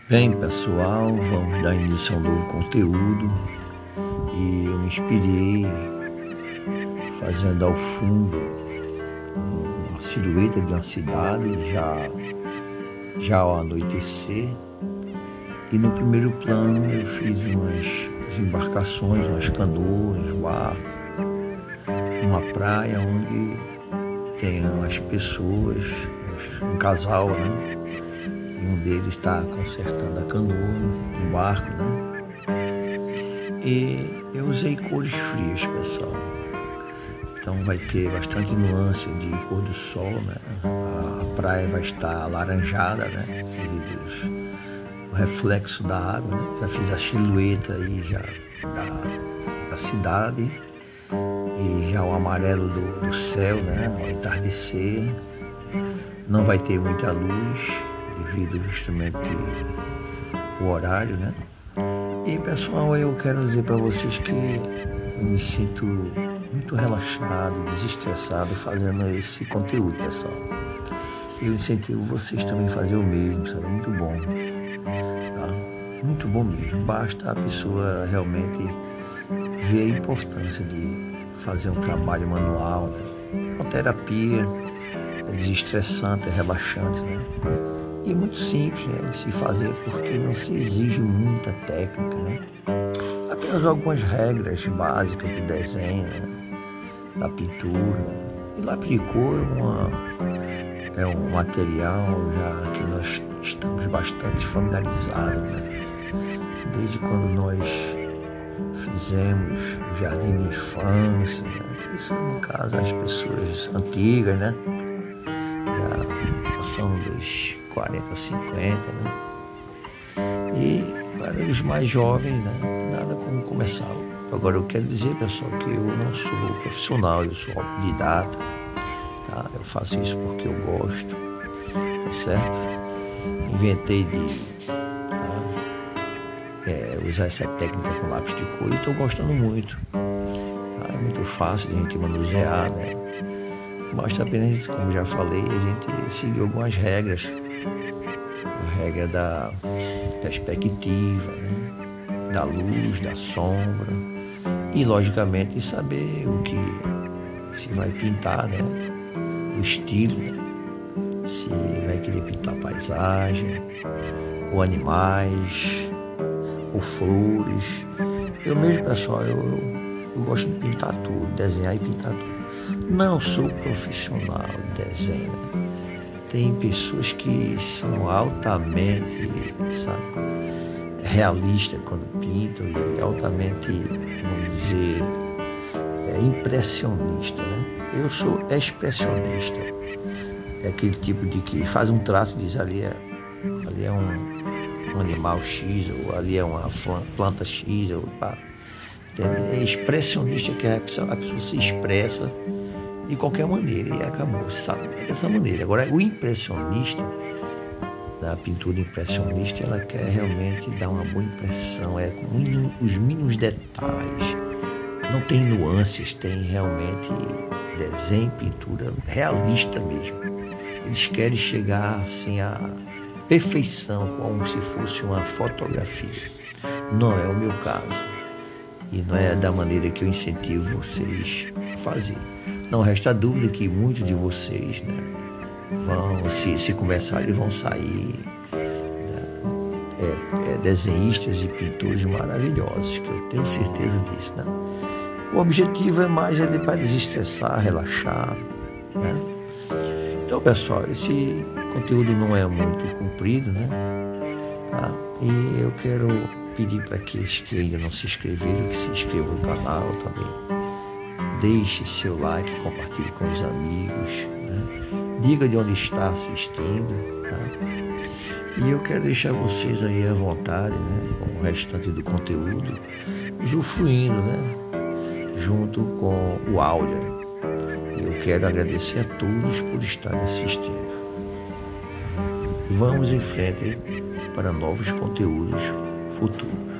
Bem, pessoal, vamos dar início a um novo conteúdo e eu me inspirei fazendo ao fundo uma silhueta de uma cidade já ao anoitecer, e no primeiro plano eu fiz umas embarcações, umas canoas, barcos, uma praia onde tem as pessoas, um casal, né? E um deles está consertando a canoa, um barco, né? E eu usei cores frias, pessoal. Então vai ter bastante nuance de pôr do sol, né? A praia vai estar alaranjada, né? Devido ao reflexo da água, né? Já fiz a silhueta aí já da cidade e já o amarelo do céu, né? Ao entardecer. Não vai ter muita luz, devido justamente ao horário, né? E pessoal, eu quero dizer para vocês que eu me sinto muito relaxado, desestressado fazendo esse conteúdo, pessoal. Eu incentivo vocês também a fazer o mesmo, sabe? Muito bom, tá? Muito bom mesmo. Basta a pessoa realmente ver a importância de fazer um trabalho manual, uma terapia, é desestressante, é relaxante, né? E muito simples, né, de se fazer, porque não se exige muita técnica, né? Apenas algumas regras básicas do desenho, né? Da pintura. E lápis de cor é um material já que nós estamos bastante familiarizados, né? Desde quando nós fizemos o jardim de infância, né? Isso no caso as pessoas antigas, né? Já passamos dos 40, 50, né? E para os mais jovens, né? Nada como começar. Agora eu quero dizer, pessoal, que eu não sou profissional, eu sou autodidata, tá? Eu faço isso porque eu gosto, tá certo? Inventei de usar essa técnica com lápis de cor e estou gostando muito, tá? É muito fácil de a gente manusear, né? Basta apenas, como já falei, a gente seguir algumas regras. A regra da perspectiva, né? Da luz, da sombra. E, logicamente, saber o que se vai pintar, né? O estilo, né? Se vai querer pintar paisagem, ou animais, ou flores. Eu mesmo, pessoal, eu gosto de pintar tudo, desenhar e pintar tudo. Não sou profissional de desenho. Tem pessoas que são altamente, sabe, realistas quando pintam e altamente, vamos dizer, impressionista, né? Eu sou expressionista. É aquele tipo de que faz um traço e diz ali é um animal X, ou ali é uma planta X, ou pá. É expressionista, que a pessoa se expressa de qualquer maneira e acabou, sabe? É dessa maneira. Agora, o impressionista, da pintura impressionista, ela quer realmente dar uma boa impressão, é com os mínimos detalhes, não tem nuances, tem realmente desenho, pintura realista mesmo. Eles querem chegar assim à perfeição, como se fosse uma fotografia. Não é o meu caso. E não é da maneira que eu incentivo vocês a fazer. Não resta dúvida que muitos de vocês, né, vão, se começarem, vão sair, né, desenhistas e pintores maravilhosos, que eu tenho certeza disso, né? O objetivo é mais para desestressar, relaxar, né? Então, pessoal, esse conteúdo não é muito comprido, né? Tá? E eu quero pedir para aqueles que ainda não se inscreveram, que se inscrevam no canal também. Deixe seu like, compartilhe com os amigos, né? Diga de onde está assistindo, tá? E eu quero deixar vocês aí à vontade, né? Com o restante do conteúdo, usufruindo, né? Junto com o áudio. E eu quero agradecer a todos por estarem assistindo. Vamos em frente para novos conteúdos futuros.